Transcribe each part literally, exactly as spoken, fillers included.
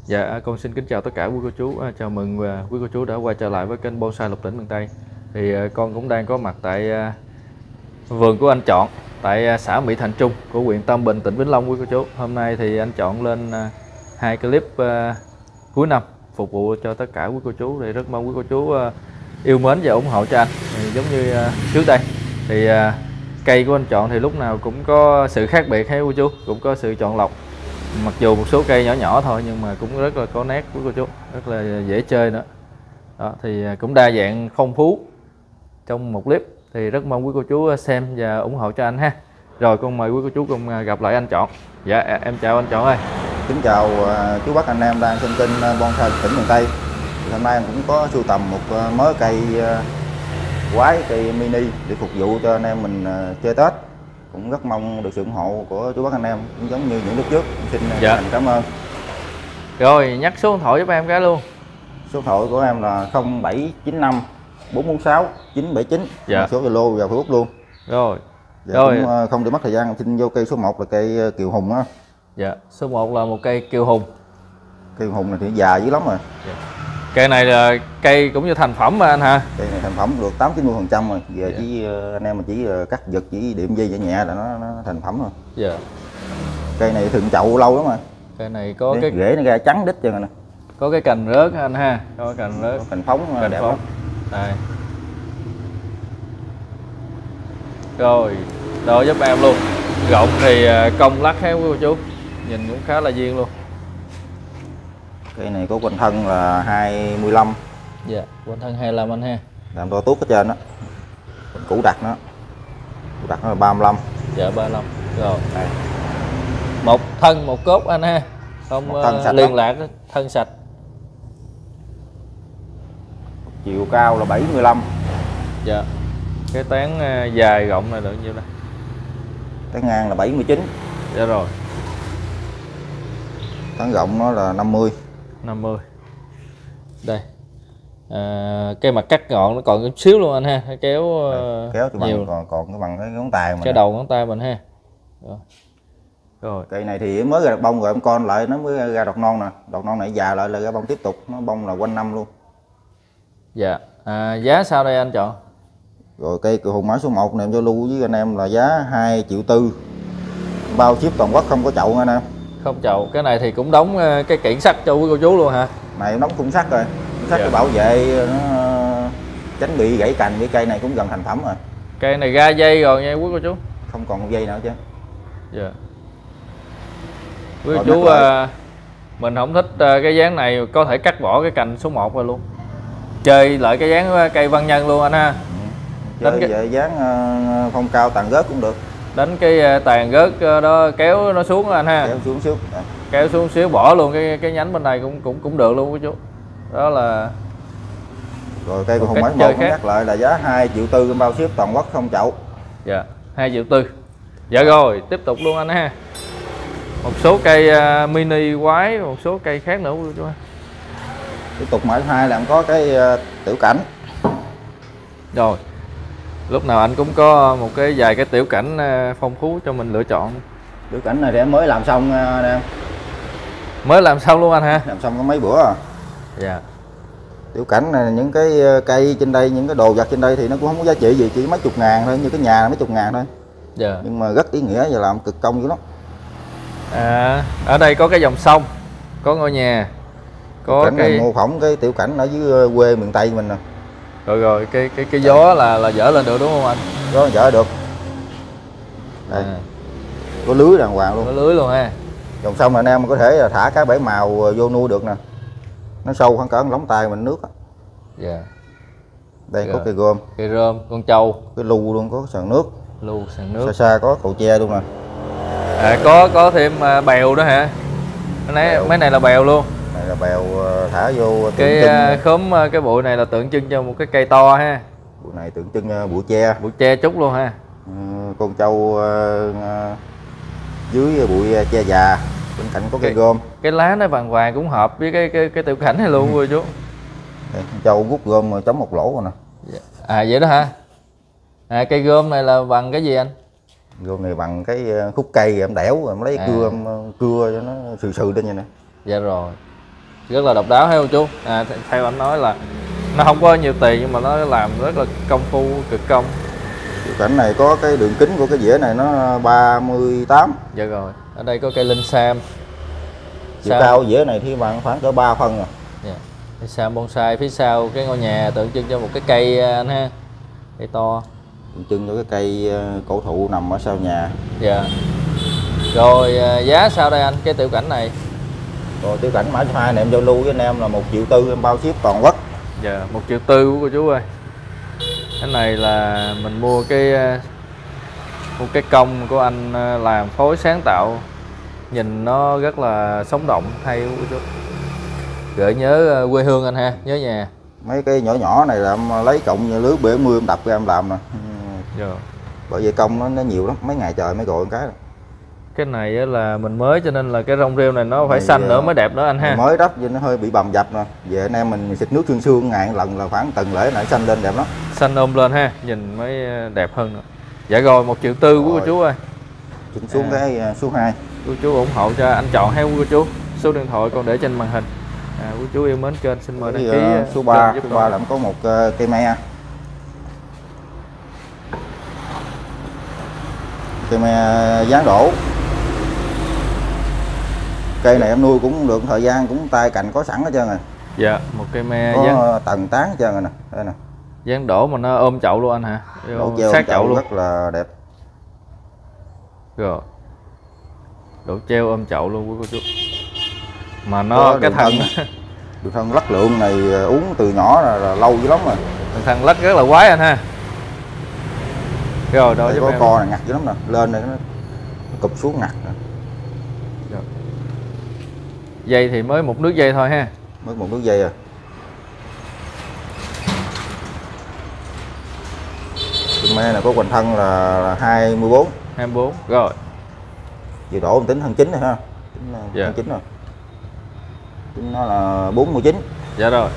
Dạ, con xin kính chào tất cả quý cô chú. À, chào mừng và quý cô chú đã quay trở lại với kênh Bonsai Lục Tỉnh miền Tây. Thì à, con cũng đang có mặt tại à, vườn của anh Chọn tại à, xã Mỹ Thành Trung của huyện Tam Bình, tỉnh Vĩnh Long quý cô chú. Hôm nay thì anh Chọn lên à, hai clip à, cuối năm phục vụ cho tất cả quý cô chú. Thì rất mong quý cô chú à, yêu mến và ủng hộ cho anh. Thì giống như à, trước đây thì à, cây của anh Chọn thì lúc nào cũng có sự khác biệt hay quý cô chú, cũng có sự chọn lọc. Mặc dù một số cây nhỏ nhỏ thôi nhưng mà cũng rất là có nét của cô chú, rất là dễ chơi nữa. Đó, thì cũng đa dạng phong phú trong một clip. Thì rất mong quý cô chú xem và ủng hộ cho anh ha. Rồi con mời quý cô chú cùng gặp lại anh Chọn. Dạ em chào anh Chọn ơi. Kính chào chú bác anh em đang xem kênh Bonsai Tỉnh miền Tây. Hôm nay em cũng có sưu tầm một mớ cây quái, cây mini để phục vụ cho anh em mình chơi Tết. Cũng rất mong được sự ủng hộ của chú bác anh em cũng giống như những lúc trước. Xin dạ. cảm ơn. Rồi nhắc số điện thoại giúp em cái luôn. Số điện thoại của em là không bảy chín năm bốn bốn sáu chín bảy chín. Dạ. Số Zalo và Facebook luôn. Rồi. Dạ, rồi cũng không để mất thời gian, xin vô cây số một là cây Kiều Hùng á. Dạ, số một là một cây Kiều Hùng. Cây Hùng này thì già dữ lắm rồi. Dạ. Cây này là cây cũng như thành phẩm mà anh hả? Cây này thành phẩm được tám chín mươi phần trăm rồi. Giờ dạ. chỉ anh em mà chỉ cắt giật, chỉ điểm dây nhẹ nhẹ là nó, nó thành phẩm rồi. Dạ. Cây này thường chậu lâu lắm rồi. Cây này có Để, cái rễ nó ra trắng đít cho nè. Có cái cành rớt anh ha, có cái cành rớt. Có cành phóng cành đẹp phóng. lắm. Đây. Rồi, đo giúp em luôn. Rộng thì cong lắc hết cô chú. Nhìn cũng khá là duyên luôn. Cây này có quanh thân là hai mươi lăm. Dạ, quanh thân hai mươi lăm anh ha. Làm to tuốt ở trên đó. Củ đặt nó. Củ đặt nó là ba mươi lăm. Dạ ba mươi lăm. Rồi. Đây. Một thân một cốt anh ha. Không uh, liên lạc đó. Thân sạch. Chiều cao là bảy mươi lăm. Dạ. Cái tán uh, dài rộng này được nhiêu đây? Tán ngang là bảy mươi chín. Dạ rồi. Tán rộng nó là năm mươi. năm mươi. Đây. À, cái mặt cắt ngọn nó còn chút xíu luôn anh ha, kéo uh, kéo cho nhiều. bằng còn còn cái bằng cái ngón tay mình. Cái đầu ngón tay mình ha. Rồi. Rồi. Cây này thì mới ra đọt bông rồi em con lại nó mới ra đọt non nè. Đọt non này già lại là ra bông tiếp tục, nó bông là quanh năm luôn. Dạ. À, giá sao đây anh Chọn? Rồi cây Kiều Hùng mã số một này em cho lưu với anh em là giá hai triệu tư. Bao ship toàn quốc, không có chậu nha anh em. Không chậu. Cái này thì cũng đóng cái kiện sắt cho quý cô chú luôn hả? Này em đóng khung sắt rồi. Khung sắt dạ. để bảo vệ nó tránh bị gãy cành. Cái cây này cũng gần thành phẩm rồi. Cây này ra dây rồi nha quý cô chú. Không còn một dây nữa chứ. Dạ. Quý cô chú uh, mình không thích uh, cái dáng này có thể cắt bỏ cái cành số một rồi luôn. Chơi lại cái dáng cây văn nhân luôn anh ha. Ừ. Chơi cái... về dáng uh, phong cao tàn gớt cũng được. Đánh cái tàn gớt đó kéo nó xuống anh ha. Kéo xuống xíu. Đó. Kéo xuống xíu bỏ luôn cái cái nhánh bên này cũng cũng cũng được luôn quý chú. Đó là. Rồi cây của Hùng máy một nhắc lại là giá hai triệu tư bao ship toàn quốc không chậu. Dạ, hai triệu tư. Dạ rồi, tiếp tục luôn anh ha. Một số cây uh, mini quái, một số cây khác nữa quý chú. Tiếp tục mã thứ hai là em có cái uh, tiểu cảnh. Rồi. Lúc nào anh cũng có một cái vài cái tiểu cảnh phong phú cho mình lựa chọn. Tiểu cảnh này thì em mới làm xong nè. Mới làm xong luôn anh ha? Làm xong có mấy bữa à. Dạ. Tiểu cảnh này những cái cây trên đây, những cái đồ vật trên đây thì nó cũng không có giá trị gì, chỉ mấy chục ngàn thôi, như cái nhà là mấy chục ngàn thôi. Dạ. Nhưng mà rất ý nghĩa và làm cực công dữ lắm. À, ở đây có cái dòng sông, có ngôi nhà, có cảnh cái này mô phỏng cái tiểu cảnh ở dưới quê miền Tây mình nè. Rồi rồi, cái cái cái gió là là dỡ lên được đúng không anh? Gió dỡ được. Đây. À. Có lưới đàng hoàng luôn. Có lưới luôn ha. Dòng sông này anh em có thể là thả cá bảy màu vô nuôi được nè. Nó sâu khoảng cỡ lóng tay mình nước á. Dạ. Đây rồi. Có cây gom. Cây rơm, con trâu. Cái lu luôn, có sàn nước. Lu sàn nước. Xa xa có cầu tre luôn nè. À, có có thêm bèo đó hả? Mấy mấy này là bèo luôn. Này là bèo thả vô cái trưng... khóm cái bụi này là tượng trưng cho một cái cây to ha. Bụi này tượng trưng bụi tre. Bụi tre trúc luôn ha. Ừ, con trâu uh, dưới bụi tre già, bên cạnh có cây gom. Cái lá nó vàng vàng cũng hợp với cái cái cái tiểu cảnh này luôn. Ừ. Chú. Đây, con trâu rút gom mà chống một lỗ rồi nè. À vậy đó hả? À, cây gom này là bằng cái gì anh? Gom này bằng cái khúc cây em đẽo em lấy à. cưa em cưa cho nó sừ sừ lên vậy nè. Dạ rồi. rất là độc đáo hay không chú? À, theo anh nói là nó không có nhiều tiền nhưng mà nó làm rất là công phu, cực công. Cảnh này có cái đường kính của cái dĩa này nó ba mươi tám. Dạ rồi. Ở đây có cây linh sam. Chiều cao dĩa này thì bằng khoảng cỡ ba phân rồi. Dạ. Cây sam bonsai phía sau cái ngôi nhà tượng trưng cho một cái cây anh ha. Cây to. Tượng trưng cho cái cây cổ thụ nằm ở sau nhà. Dạ. Rồi giá sao đây anh? Cái tiểu cảnh này. Rồi tiểu cảnh mã số hai này em giao lưu với anh em là một triệu tư, em bao ship toàn quốc. Dạ, một triệu tư của cô chú ơi. Cái này là mình mua cái một cái công của anh làm phối sáng tạo, nhìn nó rất là sống động hay của cô chú. Gợi nhớ quê hương anh ha, nhớ nhà. Mấy cái nhỏ nhỏ này là em lấy cộng như lưới bảy mươi em đập ra em làm nè. Dạ. Bởi vì công nó, nó nhiều lắm, mấy ngày trời mới gọi một cái. Cái này là mình mới cho nên là cái rong rêu này nó phải xanh nữa mới đẹp nữa anh ha. Mới đắp cho nó hơi bị bầm dập nè. Về anh em mình xịt nước xương xương ngàn lần là khoảng tuần lễ này xanh lên đẹp lắm. Xanh ôm lên ha, nhìn mới đẹp hơn nữa. Dạ rồi, một triệu tư của cô chú ơi. Chỉnh xuống à. Cái số hai. Cô chú ủng hộ cho anh chọn hay cô chú. Số điện thoại con để trên màn hình. À, cô chú yêu mến kênh xin mời đăng ký. Uh, số ba, số ba là có một uh, cây me. Cây me dán đổ. Cây này em nuôi cũng được thời gian, cũng tay cành có sẵn hết trơn rồi. Dạ, một cây me có dán tầng tán hết trơn rồi nè. Đây nè. Dán đổ mà nó ôm chậu luôn anh hả? Đổ treo sát chậu, chậu luôn. Rất là đẹp. Rồi. Đổ treo ôm chậu luôn quý cô chú. Mà nó có cái thân đường thân lắc lượng này uống từ nhỏ là, là lâu dữ lắm rồi. Đường thân lắc rất là quái anh ha. Rồi đó có em. Co này ngặt dữ lắm nè, lên này nó cụp xuống ngặt nè. Dây thì mới một nước dây thôi ha. Mới một nước dây à. Cái me này có hoành thân là, là hai mươi bốn. hai mươi bốn. Rồi. Vừa đổ mình tính thân chín này ha. Tính dạ. thân chín rồi. Tính nó là bốn mươi chín. Dạ rồi.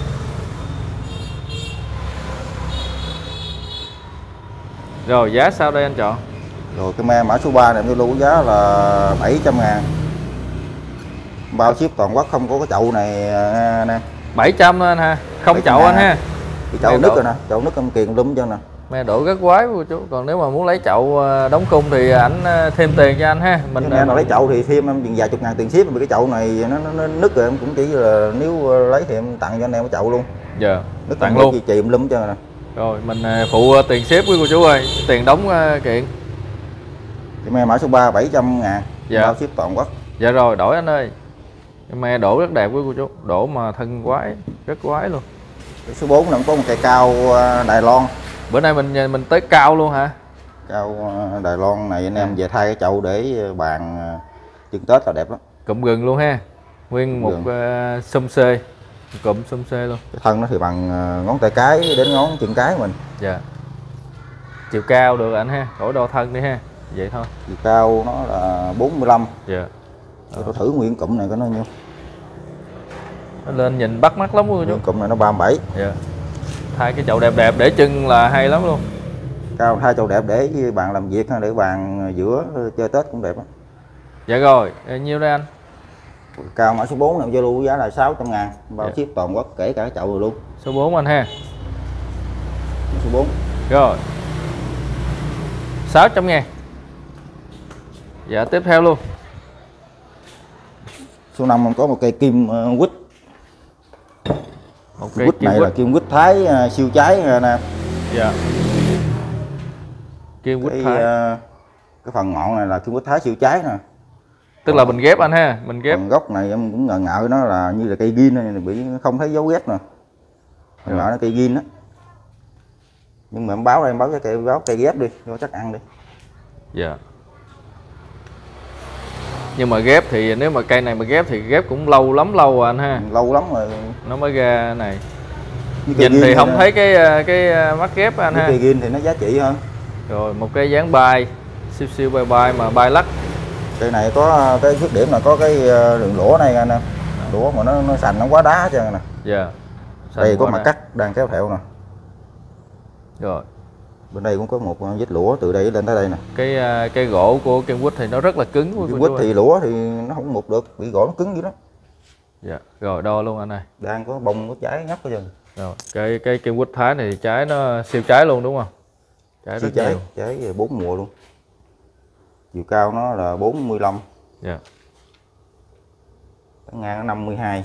Rồi giá sao đây anh chọn? Rồi cái me mã số ba này em lưu giá là bảy trăm ngàn. Bao ship toàn quốc, không có cái chậu này nè. bảy trăm thôi anh ha. Không chậu anh ha. Cái chậu nứt rồi nè, chậu nứt em kiền lum cho nè. Me đổ rất quái cô chú. Còn nếu mà muốn lấy chậu đóng cung thì anh thêm tiền cho anh ha. Mình em nào lấy chậu thì thêm em vài chục ngàn tiền ship, vì cái chậu này nó, nó, nó nứt rồi em cũng chỉ là nếu lấy thì em tặng cho anh em cái chậu luôn. Dạ. Nứt tặng luôn. Chì em lum cho nè. Rồi mình phụ tiền ship với cô chú ơi, tiền đóng kiện. Cái me mã số ba bảy trăm ngàn. Dạ. Bao ship toàn quốc. Dạ rồi đổi anh ơi. Cái me đổ rất đẹp với cô chú, đổ mà thân quái, rất quái luôn. Cái số bốn là có một cây cao Đài Loan. Bữa nay mình mình tới cao luôn hả? Cao Đài Loan này anh em về thay cái chậu để bàn chừng Tết là đẹp lắm. Cụm gừng luôn ha. Nguyên một uh, xum xê, cụm xum xê luôn. Cái thân nó thì bằng ngón tay cái đến ngón chân cái mình. Dạ. Chiều cao được anh ha, đổi đo thân đi ha. Vậy thôi. Chiều cao nó là bốn mươi lăm. Dạ. Tôi thử nguyên cụm này có nó nhiêu. Nó lên nhìn bắt mắt lắm cô chú. Cụm này nó ba mươi bảy. Dạ. Thay cái chậu đẹp đẹp để chân là hay lắm luôn. Cao thay chậu đẹp để bàn làm việc, để bàn giữa chơi Tết cũng đẹp đó. Dạ rồi, nhiêu đây anh? Cao mã số bốn này giao lưu giá là sáu trăm ngàn, bao dạ. ship toàn quốc kể cả cái chậu rồi luôn. Số bốn anh ha. Số bốn. Rồi. sáu trăm ngàn. Dạ tiếp theo luôn. Số năm còn có một cây kim uh, quýt. Một cây quýt kim này quýt. là kim quýt Thái uh, siêu trái nè. Dạ. Kim quýt cái, Thái. Uh, cái phần ngọn này là kim quýt Thái siêu trái nè. Tức là mình ghép anh ha, mình ghép. Phần gốc này em cũng ngờ ngợ nó là như là cây gin này, bị không thấy dấu ghép nè. Ngờ nó cây gin đó. Nhưng mà em báo đây, em báo cái cây báo cây ghép đi, cho chắc ăn đi. Dạ. Nhưng mà ghép thì nếu mà cây này mà ghép thì ghép cũng lâu lắm lâu rồi anh ha. Lâu lắm rồi. Nó mới ra này. Nhìn thì không thấy cái cái mắt ghép anh ha. Cây gin thì nó giá trị hơn. Rồi một cái dáng bay, siêu siêu bay bay mà bay lắc. Cây này có cái khuyết điểm là có cái đường lũa này anh em. Lũa mà nó nó sành nó quá đá chứ nè. Dạ. Đây có mặt cắt đang kéo theo nè. Rồi. Bên đây cũng có một vết lũa từ đây lên tới đây nè. Cái cây gỗ của kim quýt thì nó rất là cứng. Kim quýt thì lũa thì nó không mục được, bị gỗ nó cứng dữ lắm. Dạ. Rồi đo luôn anh ơi. Đang có bông có trái ngắt hết trơn. Rồi, cái cái kim quýt Thái này trái nó siêu trái luôn đúng không? Trái Siêu rất trái, nhiều. trái bốn mùa luôn. Chiều cao nó là bốn mươi lăm. Dạ. Tán ngang nó năm mươi hai.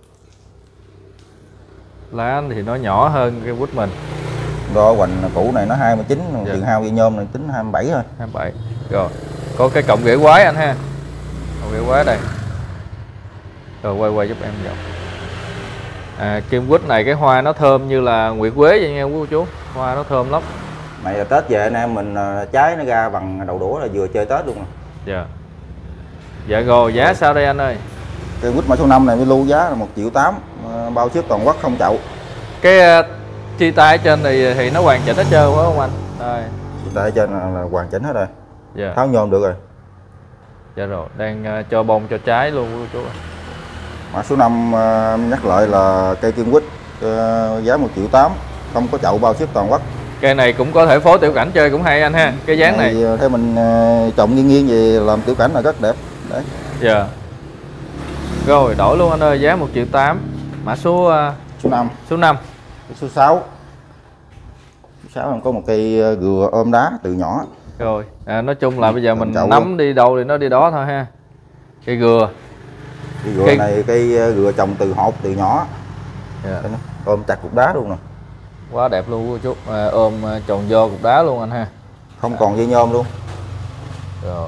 Lá thì nó nhỏ hơn cái quýt mình. Đo hoành cũ này nó hai mươi chín, Dạ. tiền hao dây nhôm này tính hai mươi bảy thôi. hai mươi bảy. Rồi, có cái cọng rễ quái anh ha. Cọng rễ quái đây. Rồi quay quay giúp em dọc. À, kim quýt này cái hoa nó thơm như là nguyệt quế vậy nha quý cô chú. Hoa nó thơm lắm. Này là Tết về anh em mình trái nó ra bằng đầu đũa là vừa chơi Tết luôn. Dạ. Dạ rồi, giá sao đây anh ơi? Cây quýt mã số năm này với lưu giá là một triệu tám, bao ship toàn quốc không chậu. Cái uh, chi tay ở trên thì thì nó hoàn chỉnh hết trơn phải không anh? Đây. Chi tay ở trên là, là hoàn chỉnh hết rồi. Dạ. Tháo nhôm được rồi. Dạ rồi, đang uh, cho bông cho trái luôn quý cô chú. Mã số năm uh, nhắc lại là cây kim quýt uh, giá một triệu tám, không có chậu, bao ship toàn quốc. Cây này cũng có thể phối tiểu cảnh chơi cũng hay anh ha. Cái dáng này, này theo mình uh, trồng nghiêng nghiêng gì làm tiểu cảnh là rất đẹp. Đấy. Dạ. Rồi đổi luôn anh ơi, giá một triệu tám. Mã số uh, Số năm. số năm. Số sáu. Số sáu có một cây gừa ôm đá từ nhỏ. Rồi, à, nói chung là bây giờ mình Chậu nắm luôn. đi đâu thì nó đi đó thôi ha. Cây gừa. Cây gừa Cây... này cây gừa trồng từ hột từ nhỏ. Dạ. Ôm chặt cục đá luôn nè. Quá đẹp luôn cô chú. À, ôm tròn do cục đá luôn anh ha. Không còn dây nhôm luôn. Rồi.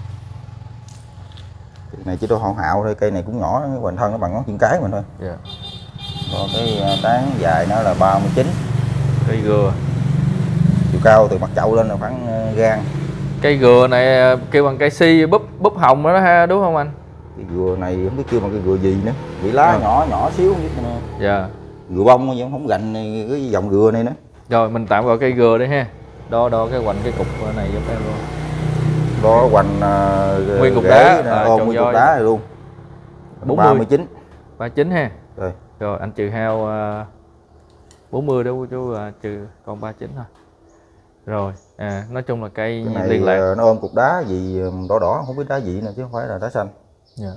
Cây này chỉ có hậu hạo thôi, cây này cũng nhỏ, hoành thân nó bằng ngón chân cái mình thôi. Dạ. Còn cái tán dài nó là ba mươi chín. Cây gừa. Chiều cao từ mặt chậu lên là khoảng gan. Cây gừa này kêu bằng cây si búp búp hồng đó ha, đúng không anh? Cái gừa này không biết kêu bằng cái gừa gì nữa. Bị lá à. nhỏ nhỏ xíu không biết nè. Dạ. Gừa bông nhưng không gành này, cái dòng gừa này nữa. Rồi mình tạm gọi cây gừa đi ha. Đo đo cái hoành cái cục này giúp em luôn. Đó hoành uh, nguyên cục đá, nè, à, ôm nguyên cục đá này luôn. ba mươi chín. ba mươi chín ha. Rồi. Rồi anh trừ hao uh, bốn mươi đó cô chú, uh, trừ còn ba mươi chín thôi. Rồi, à nói chung là cây này liên lạc. Nó ôm cục đá gì đỏ đỏ, không biết đá gì nè chứ không phải là đá xanh. Dạ.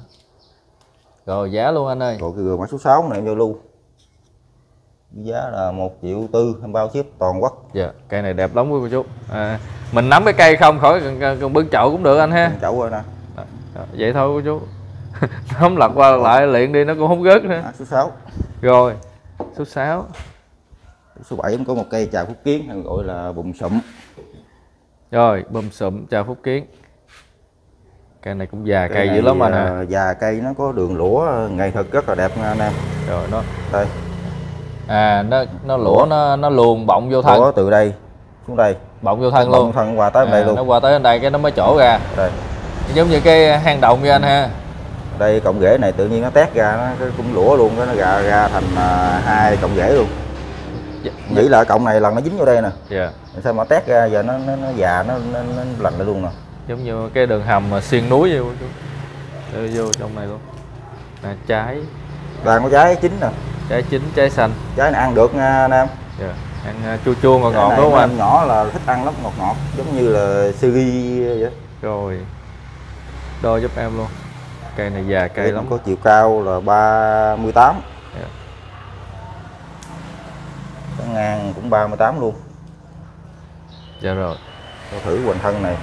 Rồi giá luôn anh ơi. Rồi cái gừa mã số sáu này em vô lưu. Giá là một triệu tư, bao ship toàn quốc. Dạ, cây này đẹp lắm quý cô chú. À, mình nắm cái cây không khỏi cần, cần bưng chậu cũng được anh ha. Bưng chậu rồi nè. À, vậy thôi cô chú. Nắm lật qua lật lại liền đi nó cũng không rớt nữa. À, số sáu. Rồi, số sáu. Số bảy cũng có một cây trà phúc kiến gọi là bùm sụm. Rồi, bùm sụm trà phúc kiến. Cây này cũng già cây, cây dữ lắm anh hả? Già cây nó có đường lũa nghệ thuật rất là đẹp nha anh em. Rồi nó đây. À nó nó lũa nó nó luồn bọng vô thân. Lũa từ đây xuống đây. Bọng vô thân bọng luôn. Thân qua tới à, đây luôn. Nó qua tới đây cái nó mới trổ ra. Đây. Giống như cái hang động vậy anh ha. Đây cọng rễ này tự nhiên nó tét ra nó cũng lũa luôn, nó ra ra thành uh, hai cọng rễ luôn. Dạ. Nghĩ là cọng này lần nó dính vô đây nè. Dạ. Sao mà tét ra giờ nó nó, nó già nó nó, nó lành lại luôn nè. Giống như cái đường hầm mà xuyên núi vậy chú. Đưa vô trong này luôn. À, trái. Đang có trái chín nè. Trái chín, trái xanh. Trái này ăn được nha anh em. Dạ. Ăn chua chua ngọt ngọt đúng không anh? Nhỏ là thích ăn lắm, ngọt ngọt giống như là siri vậy. Rồi. Đo giúp em luôn. Cây này già cây lắm. Có chiều cao là ba mươi tám. Dạ. Cái ngang cũng ba mươi tám luôn. Dạ rồi. Tôi thử hoành thân này.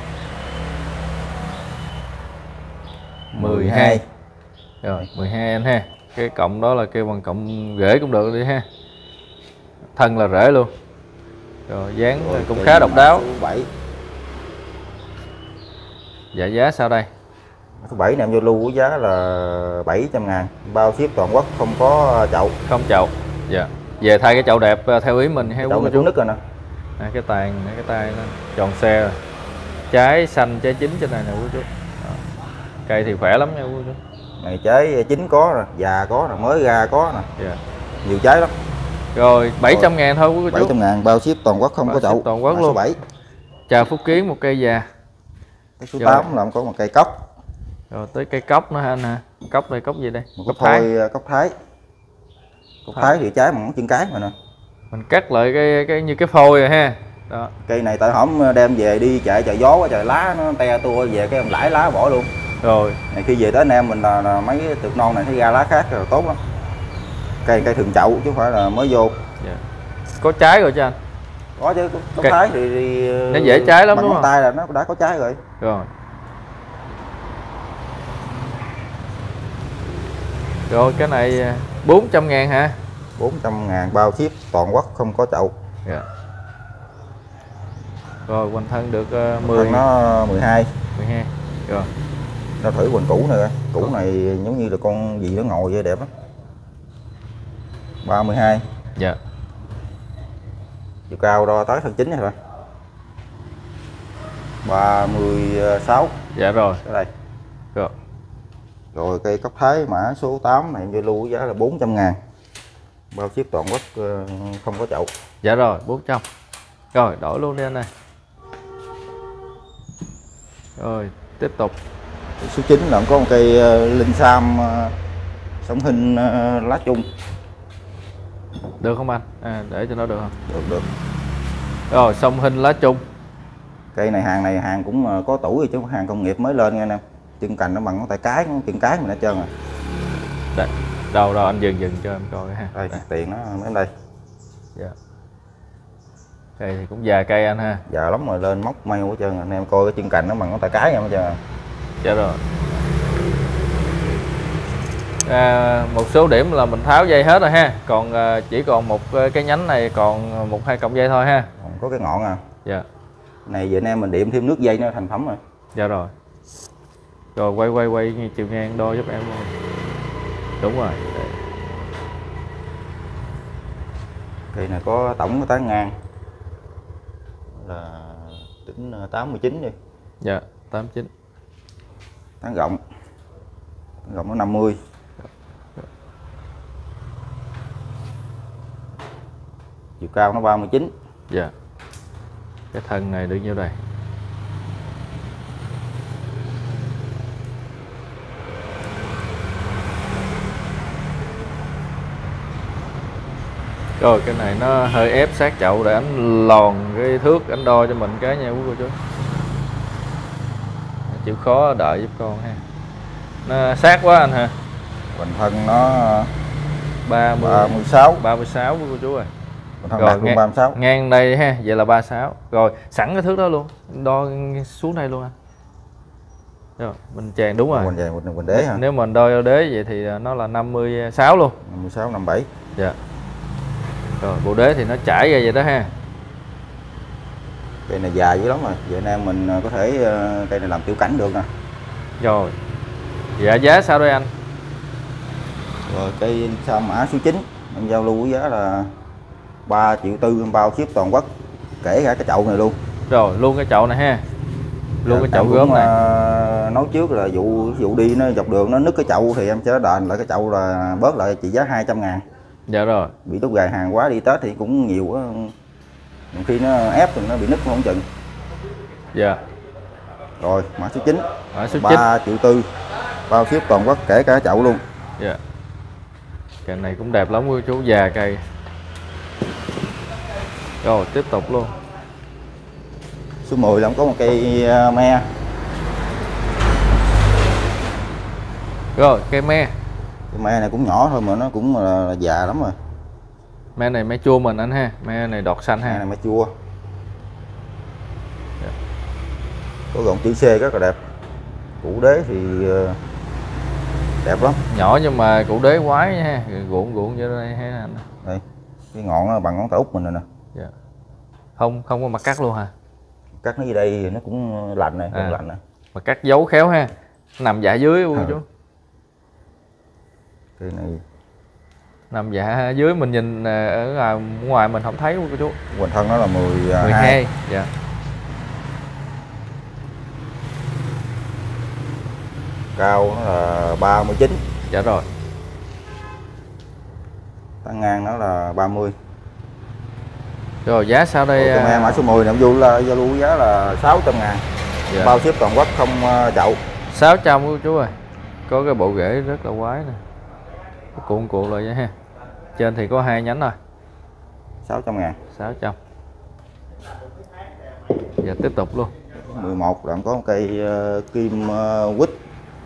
mười hai. Rồi, mười hai anh ha. Cái cọng đó là kêu bằng cọng rễ cũng được đi ha. Thân là rễ luôn. Rồi dáng rồi, cũng khá độc đáo. Số bảy. Dạ giá sao đây? Số bảy này em vô lưu giá là bảy trăm ngàn, bao ship toàn quốc, không có chậu. Không chậu. Dạ. Về thay cái chậu đẹp theo ý mình hay chậu này cũng nứt rồi nè. À, cái tàn, cái tay nó tròn xe rồi. Trái xanh, trái chín trên này nè quý chú. Đó. Cây thì khỏe lắm nha quý chú. Này trái chín có nè, già có nè, mới ra có nè. Dạ. Nhiều trái lắm. Rồi bảy trăm ngàn thôi quý chú. bảy trăm ngàn bao ship toàn quốc, không bao có chậu. Toàn quốc à, luôn. Số bảy. Trà Phúc Kiến một cây già. Cái số tám là có một cây cốc. Rồi tới cây cốc nữa anh hả? Cốc đây, cốc gì đây? Một cốc thái. Cốc thái. Cốc thái, thái thì trái bằng chân cái mà nè. Mình cắt lại cái cái như cái phôi rồi ha. Đó. Cây này tại hổm đem về đi chạy trời gió quá trời lá nó te tua về cái em lãi lá bỏ luôn. Rồi. Này khi về tới anh em mình là, là mấy cái tược non này thấy ra lá khác rồi tốt lắm. Cây cây thường chậu chứ không phải là mới vô. Dạ. Có trái rồi chứ anh? Có chứ, có, có Cây... trái thì, thì nó dễ trái lắm đúng không? Bằng tay là nó đã có trái rồi. Rồi. Rồi cái này bốn trăm ngàn hả? bốn trăm ngàn bao ship toàn quốc không có chậu. Dạ. Rồi hoành thân được uh, mười. Thân nó mười hai. mười hai. Rồi. Nó thử hoành cũ này, cũ này giống như là con gì nó ngồi vậy đẹp lắm. ba mươi hai. Dạ. Chiều cao đo tới thân chín rồi. ba mươi sáu. Dạ rồi. Ở đây. Rồi. Rồi cây cốc Thái mã số tám này em lưu giá là bốn trăm ngàn. Bao ship toàn quốc không có chậu. Dạ rồi, bốn trăm. Rồi, đổi luôn đi anh ơi. Rồi, tiếp tục. Số chín là có một cây linh sam sống hình lá chung. Được không anh? À, để cho nó được không? Được, được. Rồi, song hình lá chung. Cây này hàng này hàng cũng có tuổi rồi chứ không hàng công nghiệp mới lên nha anh em. Chân cành nó bằng ngón tay cái, chân cái mình hết trơn rồi. Đây, đâu đâu anh dừng dừng cho em coi ha. Đây, đây. Tiền nó mấy đây. Dạ. Cây thì cũng già cây anh ha. Già lắm rồi, lên móc mây hết trơn rồi. Anh em coi cái chân cành nó bằng ngón tay cái nha hết trơn rồi. Dạ rồi. À, một số điểm là mình tháo dây hết rồi ha, còn à, chỉ còn một cái nhánh này còn một hai cọng dây thôi ha. Còn có cái ngọn à. Dạ. Này giờ anh em mình điểm thêm nước dây nó thành phẩm rồi. Dạ rồi. Rồi quay quay quay chiều ngang đo giúp em luôn. Đúng rồi. Cây này có tổng cái tán ngang là tính tám mươi chín đi. Dạ, tám mươi chín. Tán rộng. Tán rộng nó năm mươi. Chiều cao nó ba mươi chín. Dạ. Cái thân này được nhiêu đây? Rồi cái này nó hơi ép sát chậu để anh lòn cái thước anh đo cho mình cái nha quý cô chú. Chịu khó đợi giúp con ha. Nó sát quá anh hả? Bình thân nó ba mươi, ba mươi sáu. ba mươi sáu quý cô chú ơi. Bình thân Rồi đạt luôn ba mươi sáu. Ngang đây ha, vậy là ba mươi sáu. Rồi sẵn cái thước đó luôn, đo xuống đây luôn anh. Rồi, mình chèn đúng rồi. Mình chèn mình, mình đế hả? Nếu mình đo đế vậy thì nó là năm mươi sáu luôn. năm mươi sáu, năm mươi bảy. Dạ. Rồi bộ đế thì nó chảy ra vậy đó ha. Cây này dài dữ lắm rồi. Vậy anh em mình có thể cây này làm tiểu cảnh được nè. Rồi. Dạ giá sao đây anh? Rồi cây sao mã số chín em giao lưu với giá là ba triệu tư bao ship toàn quốc, kể cả cái chậu này luôn. Rồi luôn cái chậu này ha. Luôn Dạ, cái chậu gốm này. Uh, nói trước là vụ vụ đi nó dọc đường nó nứt cái chậu thì em sẽ đền lại cái chậu là bớt lại trị giá hai trăm ngàn. Dạ rồi. Bị đốt gài hàng quá đi Tết thì cũng nhiều quá. Khi nó ép thì nó bị nứt không chừng. Dạ. Rồi mã số chín. Mã số ba triệu tư bao ship toàn quốc kể cả chậu luôn. Dạ. Cây này cũng đẹp lắm quý chú, già cây. Rồi tiếp tục luôn. Số mười là có một cây me. Rồi cây me. Cây me này cũng nhỏ thôi mà nó cũng là, là già lắm rồi. Me này me chua mình anh ha, me này đọt xanh ha. Me này me chua. Dạ. Có gọn chữ C rất là đẹp. Củ đế thì đẹp lắm. Nhỏ nhưng mà củ đế quái nha, ruộng ruộng vô đây ha anh. Đây, cái ngọn nó bằng ngón tay út mình rồi nè. Dạ. Không không có mặt cắt luôn hả? Cắt nó dưới đây thì nó cũng lạnh này, à, lạnh nè. Mà cắt dấu khéo ha. Nằm dạ dưới luôn à. Chú. Cái này nằm dạ dưới mình nhìn ở ngoài, ngoài mình không thấy luôn cô chú. Hoành thân nó là mười hai. mười hai. Dạ. Cao nó là ba mươi chín. Dạ rồi. Tán ngang nó là ba mươi. Rồi giá sao đây? Ủa, à... mã số mười này vô là giao lưu giá là sáu trăm ngàn. Dạ. Bao ship toàn quốc không chậu. sáu trăm cô chú ơi. Có cái bộ rễ rất là quái nè. Cuộn cuộn lại vậy ha. Trên thì có hai nhánh rồi. sáu trăm ngàn. sáu trăm. Giờ tiếp tục luôn. mười một là có một cây uh, kim uh, quýt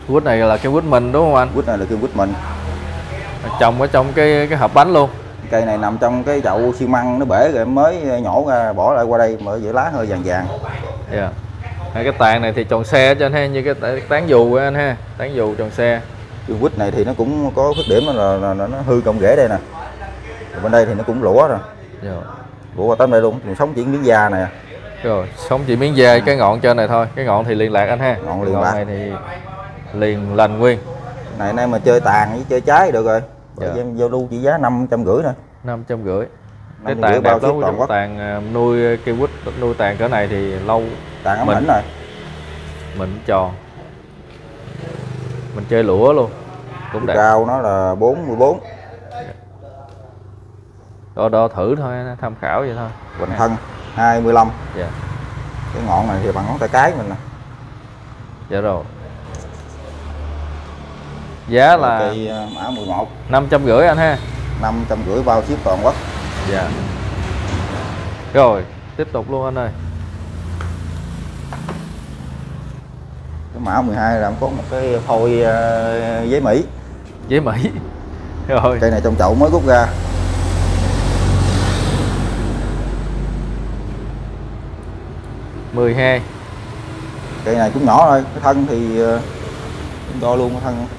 Quýt này là cái quýt mình đúng không anh? Quýt này là cây quýt mình. Trồng ở trong cái cái hộp bánh luôn. Cây này nằm trong cái chậu xi măng nó bể rồi em mới nhổ ra bỏ lại qua đây, mở giữa lá hơi vàng vàng. Dạ. Yeah. Cái tàn này thì tròn xe cho anh ha, như cái tán dù của anh ha, tán dù tròn xe. Cây quýt này thì nó cũng có khuyết điểm là, là, là nó hư cọng rễ đây nè. Rồi bên đây thì nó cũng lũa rồi. Dạ. Lũa qua tới đây luôn, còn sống chỉ miếng da này. Rồi, sống chỉ miếng da cái ngọn trên này thôi, cái ngọn thì liên lạc anh ha. Ngọn liên ngọn lạc này thì liền lành nguyên. Này anh em mà chơi tàn với chơi trái được rồi. Bởi Dạ. vì em giao lưu chỉ giá năm trăm rưỡi thôi. năm trăm rưỡi. Cái năm trăm tàn rưỡi đẹp bao ship lắm, toàn quốc. tàn nuôi cây quýt nuôi tàn cỡ này thì lâu. Tàn ấm mình ảnh rồi. Mình tròn. Mình chơi lũa luôn. Cũng đẹp. Cao nó là bốn mươi bốn. Đo đo thử thôi, tham khảo vậy thôi. Hoành thân hai mươi lăm. Dạ. Cái ngọn này thì bằng ngón tay cái mình nè. Dạ rồi. Giá là cây mã mười một. năm trăm rưỡi anh ha. năm trăm rưỡi bao ship toàn quốc. Dạ. Rồi, tiếp tục luôn anh ơi. Cái mã mười hai là em có một cái phôi uh, giấy Mỹ. Giấy Mỹ. Rồi. Cây này trong chậu mới rút ra. mười hai. Cây này cũng nhỏ thôi, cái thân thì uh, đo luôn cái thân.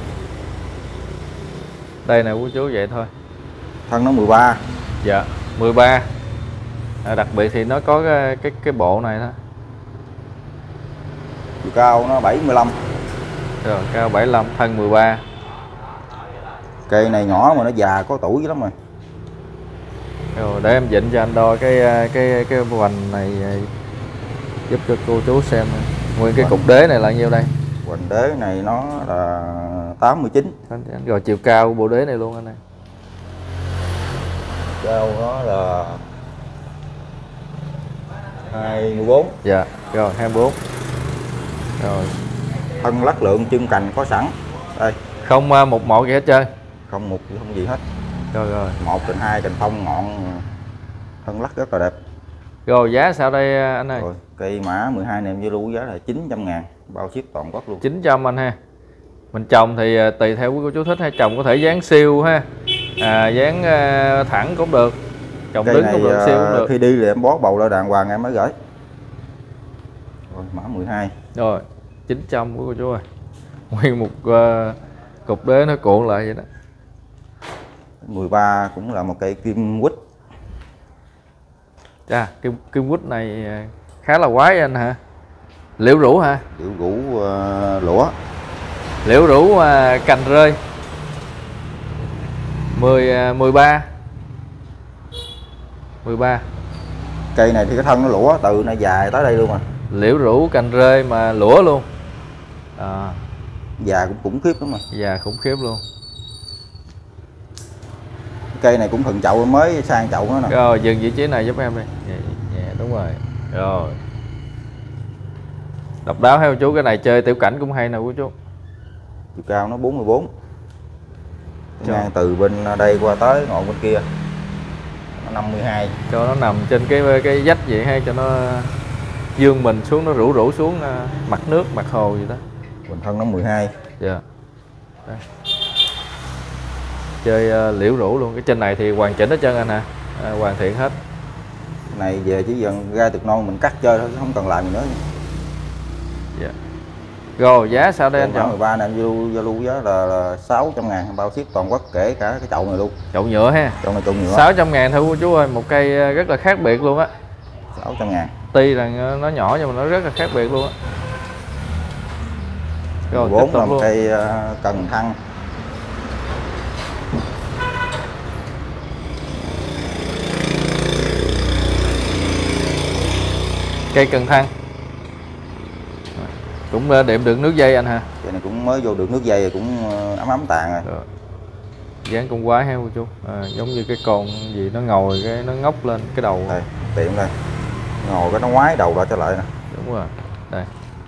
Đây nè quý chú vậy thôi. Thân nó mười ba. Dạ, mười ba. À, đặc biệt thì nó có cái cái, cái bộ này đó. Chiều cao nó bảy mươi lăm. Rồi, cao bảy mươi lăm, thân mười ba. Cây này nhỏ mà nó già có tuổi lắm rồi. Rồi để em dịnh cho anh đo cái cái cái hoành này giúp cho cô chú xem. Nguyên cái cục đế này là nhiêu đây? Hoành đế này nó là tám mươi chín. Rồi chiều cao của bộ đế này luôn anh ơi. Cao nó là hai mươi bốn. Dạ, rồi hai mươi bốn. Rồi. Thân lắc lượng chân cành có sẵn. Đây. Không một một gì hết trơn. Không một không gì hết. Rồi rồi. Một cành hai cành phong ngọn thân lắc rất là đẹp. Rồi giá sao đây anh ơi? Rồi, cây mã mười hai này em lưu giá là chín trăm ngàn bao ship toàn quốc luôn. chín trăm anh ha. Mình trồng thì tùy theo quý cô chú thích, hay trồng có thể dáng siêu ha. À, dáng thẳng cũng được. Trồng cây đứng này cũng được, siêu cũng được. Khi đi thì em bó bầu ra đàng hoàng em mới gửi. Rồi mã mười hai. Rồi, chín trăm của cô chú ơi. Nguyên một uh, cục đế nó cuộn lại vậy đó. mười ba cũng là một cây kim quýt. Chà, kim kim quýt này khá là quái anh hả? Liễu rũ hả? Liễu rũ uh, lũa. Liễu rũ uh, cành rơi. mười, uh, mười ba. mười ba. Cây này thì cái thân nó lũa từ nó dài tới đây luôn mà. Liễu rũ cành rơi mà lũa luôn. À. Già cũng khủng khiếp lắm mà. Già khủng khiếp luôn. Cây này cũng thuần chậu mới sang chậu nữa nè. Rồi dừng vị trí này giúp em đi. Dạ, dạ, đúng rồi. Rồi. Độc đáo hay chú, cái này chơi tiểu cảnh cũng hay nè quý chú. Chiều cao nó bốn mươi bốn. Ngang từ bên đây qua tới ngọn bên kia nó năm mươi hai. Cho nó nằm trên cái cái vách vậy hay cho nó dương mình xuống, nó rủ rủ xuống mặt nước, mặt hồ gì đó. Bình thân nó mười hai. Dạ. Đây. Chơi uh, liễu rủ luôn. Cái trên này thì hoàn chỉnh hết trơn anh hả? À, hoàn thiện hết. Cái này về chỉ dần ra được non mình cắt chơi thôi, không cần làm gì nữa. Dạ. Rồi giá sao đây anh chọn? mười ba này em giao lưu giá là, là sáu trăm ngàn bao ship toàn quốc, kể cả cái chậu này luôn. Chậu nhựa ha. Chậu này chậu nhựa. sáu trăm ngàn thôi cô chú ơi, một cây rất là khác biệt luôn á. sáu trăm ngàn. Tuy là nó nhỏ nhưng mà nó rất là khác biệt luôn á. Rồi bốn tiếp tục là một luôn. cây cần thăng. Cây cần thăng. Cũng đệm được nước dây anh ha. Cây này cũng mới vô được nước dây rồi, cũng ấm ấm tàn rồi. Rồi. Dáng con quái ha cô chú. À, giống như cái con gì nó ngồi cái nó ngóc lên cái đầu. Đây, tiện đây. Ngồi cái nó ngoái đầu ra trở lại nè. Đúng rồi. Đây.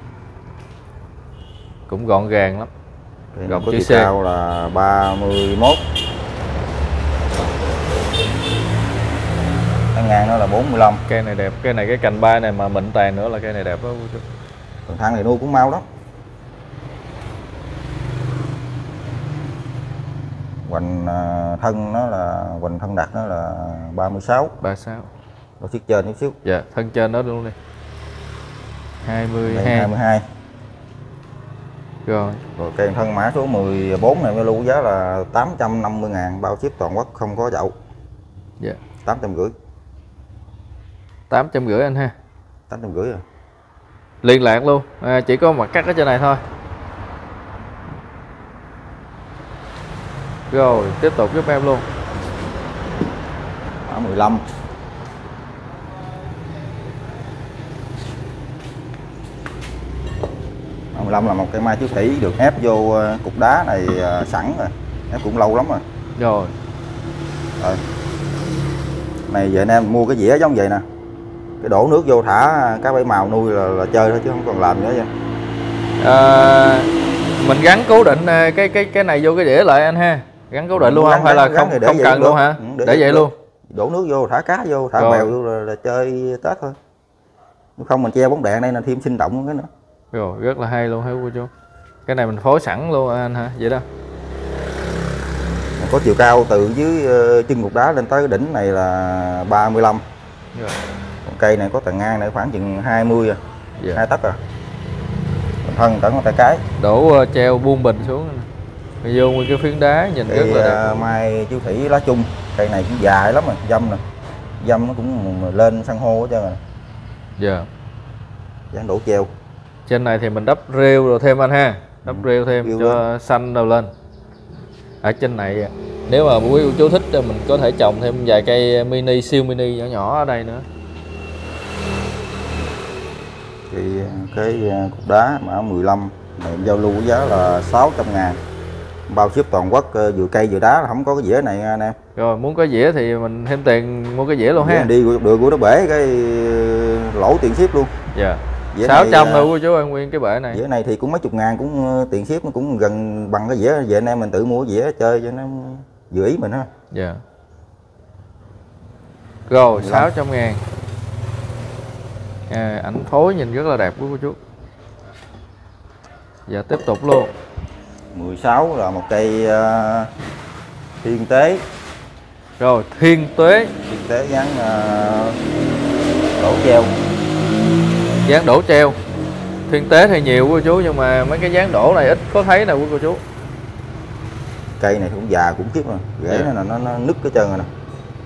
Cũng gọn gàng lắm. Gọng chữ C cao là ba mươi mốt. Cái ngang nó là bốn mươi lăm. Cây này đẹp, cây này cái cành ba này mà mịn tàn nữa là cây này đẹp đó cô chú. Cần thăng thì nuôi cũng mau lắm. Hoành à, thân nó là hoành thân đặt nó là ba mươi sáu. ba mươi sáu. Rồi chiếc trên chút xíu. Dạ, thân trên đó luôn đi. hai mươi hai. hai mươi hai. Rồi. Rồi kèm thân mã số mười bốn này với lưu giá là tám trăm năm mươi ngàn, bao ship toàn quốc không có dậu. Dạ. tám trăm rưỡi. tám trăm rưỡi anh ha. tám trăm rưỡi rồi. Liên lạc luôn, à, chỉ có mặt cắt ở trên này thôi. Rồi, tiếp tục giúp em luôn. Mã mười lăm. Mã mười lăm là một cây mai chiếu thủy được ép vô cục đá này sẵn rồi. Ép cũng lâu lắm rồi. Rồi. Rồi. Này về anh em mua cái dĩa giống vậy nè. Cái đổ nước vô thả cá bảy màu nuôi là, là chơi thôi chứ không còn làm nữa vậy. À, mình gắn cố định cái cái cái này vô cái đĩa lại anh ha. Gắn cố định luôn không hay là không không cần luôn hả? Ừ, để, để vậy luôn. Đổ nước vô thả cá vô thả bèo vô là, là chơi Tết thôi. Nếu không mình treo bóng đèn đây là thêm sinh động cái nữa. Rồi rất là hay luôn hả cô chú. Cái này mình phối sẵn luôn anh hả? Vậy đó. Có chiều cao từ dưới chân cục đá lên tới đỉnh này là ba mươi lăm. Rồi. Còn cây này có tầng ngang này khoảng chừng hai mươi à. Dạ. hai tấc à. Thân tận tay cái. Đổ uh, treo buông bình xuống. Rồi vô nguyên cái phiến đá nhìn cây, rất là đẹp. Uh, mai chiếu thủy lá chung. Cây này cũng dài lắm rồi, dâm nè. Dâm nó cũng lên san hô hết trơn rồi. Dạ. Dán đổ treo. Trên này thì mình đắp rêu rồi thêm anh ha. Đắp ừ. rêu thêm rêu cho lên. Xanh đâu lên. Ở trên này nếu mà quý cô chú thích mình có thể trồng thêm vài cây mini, siêu mini nhỏ nhỏ ở đây nữa. Thì cái cục đá mã mười lăm này giao lưu với giá là sáu trăm ngàn, bao ship toàn quốc, vừa cây vừa đá là không có cái dĩa này anh em. Rồi muốn có dĩa thì mình thêm tiền mua cái dĩa luôn ha. Đi đường của nó bể cái lỗ tiền ship luôn. Dạ. sáu trăm thôi cô chú ơi, nguyên cái bể này. Dĩa này thì cũng mấy chục ngàn, cũng tiền ship nó cũng gần bằng cái dĩa. Vậy anh em mình tự mua cái dĩa chơi cho nó vừa ý mình ha. Dạ. Rồi sáu trăm ngàn. À, ảnh phối nhìn rất là đẹp của cô chú. Dạ tiếp tục luôn. mười sáu là một cây uh, thiên tế. Rồi thiên tuế. Thiên tế dán uh, đổ treo. Dán đổ treo. Thiên tế thì nhiều cô chú, nhưng mà mấy cái dán đổ này ít có thấy nào cô chú. Cây này cũng già cũng kiếp rồi, rễ yeah. nó, nó, nó nứt cái chân rồi nè.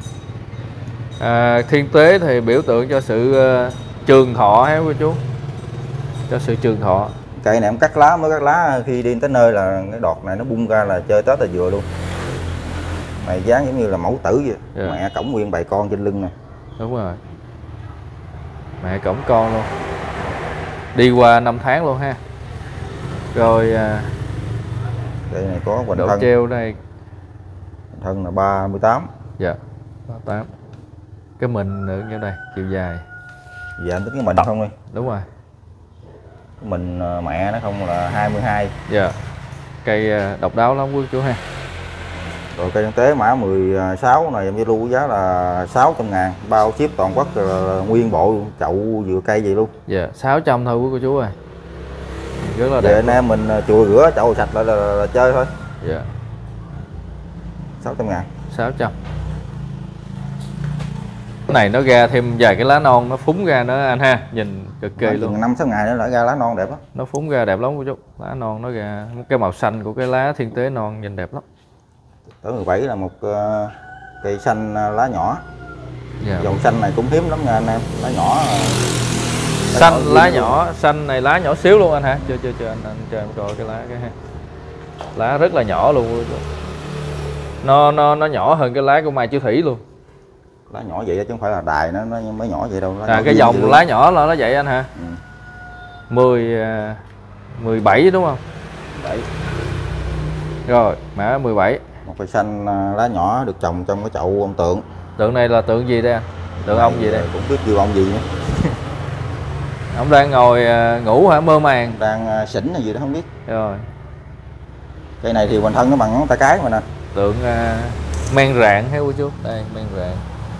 À, thiên tuế thì biểu tượng cho sự uh, trường thọ hả cô chú, cho sự trường thọ. Cây này em cắt lá, mới cắt lá khi đi tới nơi là cái đọt này nó bung ra là chơi Tết là vừa luôn. Này dán giống như là mẫu tử vậy. Yeah. Mẹ cổng nguyên bầy con trên lưng nè. Đúng rồi, mẹ cổng con luôn, đi qua năm tháng luôn ha. Rồi à, đây này có hoành độ thân treo đây, thân là ba mươi tám. Dạ ba mươi tám. Cái mình nữa như đây chiều dài. Dạ anh tính cái mình không đi. Đúng rồi, mình mẹ nó không là hai mươi hai. Dạ. Cây độc đáo lắm quý chú ha. Rồi cây tế mã mười sáu này em với lưu giá là sáu trăm ngàn, bao ship toàn quốc, là nguyên bộ chậu vừa cây gì luôn. Dạ sáu trăm thôi quý cô chú ơi, rất là đẹp. Anh em mình chùi rửa chậu sạch lại là, là, là chơi thôi. Dạ sáu trăm ngàn. sáu trăm. Cái này nó ra thêm vài cái lá non nó phúng ra nữa anh ha, nhìn cực kỳ luôn. Năm sáu ngày nữa lại ra lá non đẹp lắm. Nó phúng ra đẹp lắm cô chú. Lá non nó ra cái màu xanh của cái lá thiên tế non nhìn đẹp lắm. Tới mười bảy là một uh, cây xanh uh, lá nhỏ. Dạ. Dòng xanh này cũng hiếm lắm nha anh em, lá nhỏ. Uh, xanh lá, lá nhỏ, luôn. Xanh này lá nhỏ xíu luôn anh hả? Chưa chưa chưa anh anh cho em coi cái lá cái ha. Lá rất là nhỏ luôn. Nó nó nó nhỏ hơn cái lá của mai chiếu thủy luôn. Lá nhỏ vậy chứ không phải là đài nó nó mới nhỏ vậy đâu. Lá à, cái dòng lá nhỏ là nó vậy anh hả? Ừ. mười, mười bảy đúng không? bảy. Rồi, mã mười bảy. Một cây xanh lá nhỏ được trồng trong cái chậu ông tượng. Tượng này là tượng gì đây anh? Tượng ông gì đây? Cũng biết kêu ông gì nữa. Ông đang ngồi ngủ hả, mơ màng? Đang xỉn hay gì đó không biết. Rồi. Cây này thì hoành thân nó bằng ngón tay cái mà nè. Tượng uh, men rạng hay cô chú? Đây, men rạng.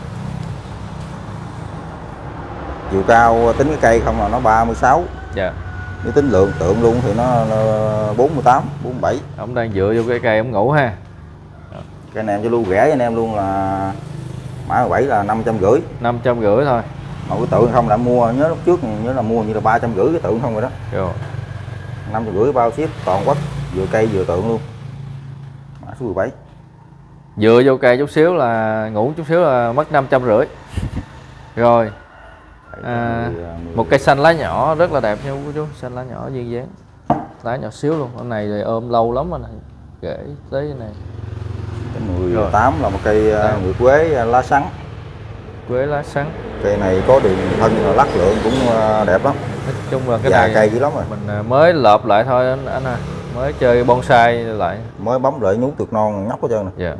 Chiều cao tính cái cây không là nó ba mươi sáu. Dạ. Nếu tính lượng tượng luôn thì nó bốn mươi tám, bốn mươi bảy. Ông đang dựa vô cái cây ông ngủ ha. Cây này em cho lưu rẻ với anh em luôn là mã mười bảy là năm trăm rưỡi. năm trăm rưỡi thôi. Mà cái tượng không là mua, nhớ lúc trước nhớ là mua như là ba trăm rưỡi cái tượng không rồi đó. Rồi. năm trăm rưỡi bao ship toàn quốc, vừa cây vừa tượng luôn. Mã số mười bảy. Dựa vô cây chút xíu là ngủ chút xíu là mất năm trăm rưỡi. Rồi. À, một cây xanh lá nhỏ rất là đẹp nha cô chú, xanh lá nhỏ duyên dáng, lá nhỏ xíu luôn. Con này thì ôm lâu lắm rồi này, kể tới cái này. Cái mười tám là một cây ngựa quế lá sắn, quế lá sắn. Cây này có đường thân là lắc lượng cũng đẹp lắm. Nói chung là cái già này cây dữ lắm rồi. Mình mới lợp lại thôi anh anh à, mới chơi bonsai lại, mới bấm lại nhú tuyệt non nhóc hết trơn nè. Dạ.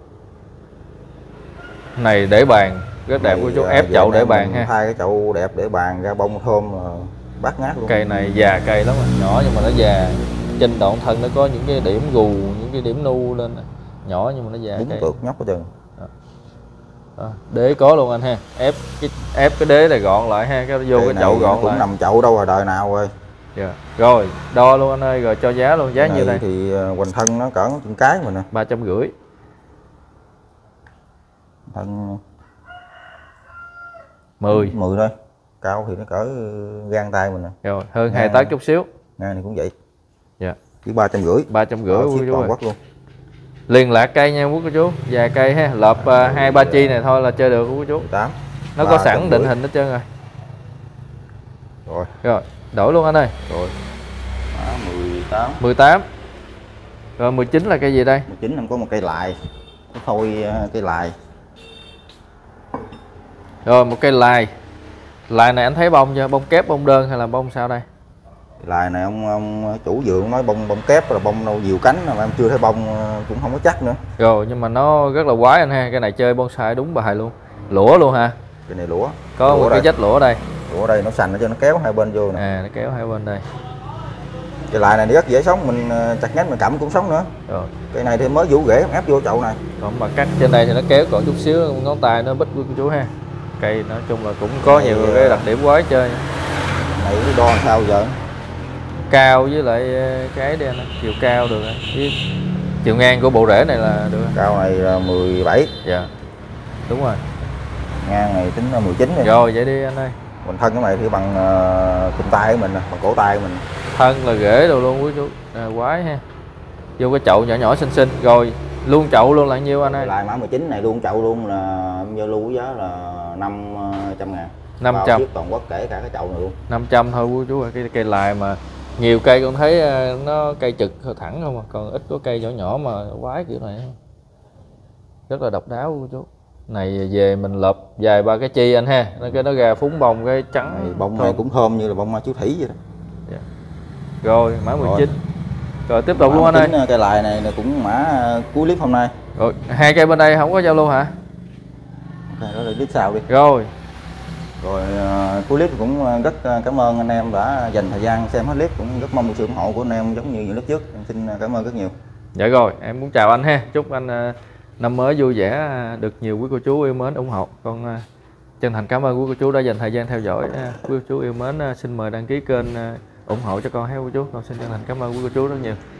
Này để bàn rất đẹp của chú, ép chậu để bàn ha. Hai cái chậu đẹp để bàn ra bông thơm bát ngát luôn. Cây này già cây lắm rồi, nhỏ nhưng mà nó già. Trên đoạn thân nó có những cái điểm gù, những cái điểm nu lên này. Nhỏ nhưng mà nó già. Đúng tuyệt nhóc hết trơn. À, đế có luôn anh ha, ép cái ép cái đế này gọn lại ha, cái vô cái, cái chậu gọn cũng lại. nằm chậu đâu rồi đời nào rồi. Yeah. Rồi đo luôn anh ơi, rồi cho giá luôn, giá nhiêu đây? Thì hoành thân nó cỡ chừng cái mà nè, ba trăm rưỡi. Thân mười mười thôi, cao thì nó cỡ gang tay mình nè. Rồi hơn hai tấc chút xíu. Ngang này cũng vậy. Dạ. Chỉ ba trăm rưỡi. ba trăm rưỡi của chú toàn quốc luôn. Liên lạc cây nha quý cô chú, già cây ha, lợp hai uh, ba chi này thôi là chơi được của chú. mười tám. Nó có sẵn định hình hết trơn rồi. Rồi. Rồi, đổi luôn anh ơi. Rồi. Mã mười tám. mười tám. Rồi mười chín là cây gì đây? mười chín em có một cây lại. Cái phôi cây lại. Rồi một cây lại. Lại này anh thấy bông chưa? Bông kép, bông đơn hay là bông sao đây? Lại này ông, ông chủ vườn nói bông bông kép là bông đâu nhiều cánh mà em chưa thấy bông cũng không có chắc nữa. Rồi nhưng mà nó rất là quái anh ha, cái này chơi bonsai đúng bài luôn. Lũa luôn hả? Cái này lũa. Có lũa một đây. Cái vách lũa ở đây. Lũa ở đây nó sành cho nó kéo hai bên vô nè. À nó kéo hai bên đây. Cái lại này rất dễ sống, mình chặt nhánh mình cắm cũng sống nữa. Rồi. Cái này thì mới vũ rễ ép vô chậu này. Còn mà cắt trên đây thì nó kéo còn chút xíu, ngón tay nó bít của chú ha. Cây nói chung là cũng có nhiều uh... cái đặc điểm quái chơi. Này cái đo làm sao giờ? Cao với lại cái đây anh, chiều cao được với chiều ngang của bộ rễ này là được. Cao này là mười bảy. Dạ. Đúng rồi. Ngang này tính là mười chín đi. Rồi vậy đi anh ơi. Mình thân cái này thì bằng uh, cụm tay của mình, bằng cổ tay của mình. Thân là rễ đồ luôn quý chú. À, quái ha. Vô cái chậu nhỏ nhỏ xinh xinh rồi luôn chậu luôn là nhiêu anh ơi? Lại mã mười chín này luôn chậu luôn là em giao lưu giá là năm trăm ngàn. năm trăm. Toàn quốc kể cả cái chậu này luôn. năm trăm thôi quý chú ơi, cái cây lại mà nhiều cây con thấy nó cây trực thẳng không à, còn ít có cây nhỏ nhỏ mà quái kiểu này. Rất là độc đáo quý chú. Này về mình lợp dài ba cái chi anh ha, nó cái nó ra phúng bông cái trắng. Này, bông này cũng thơm như là bông chú thủy vậy đó. Yeah. Rồi mã mười chín. Rồi, rồi tiếp tục mã luôn anh ơi. Cây lại này là cũng mã cuối clip hôm nay. Rồi hai cây bên đây không có giao lưu hả? Ok, đó là clip sau đi. Rồi. Rồi uh, cuối clip cũng rất cảm ơn anh em đã dành thời gian xem hết clip, cũng rất mong sự ủng hộ của anh em giống như những lúc trước. Em xin cảm ơn rất nhiều. Dạ rồi, em muốn chào anh ha. Chúc anh uh, năm mới vui vẻ, được nhiều quý cô chú yêu mến ủng hộ. Con uh, chân thành cảm ơn quý cô chú đã dành thời gian theo dõi. Uh, quý cô chú yêu mến uh, xin mời đăng ký kênh uh, ủng hộ cho con ha quý chú. Con xin chân thành cảm ơn quý cô chú rất nhiều.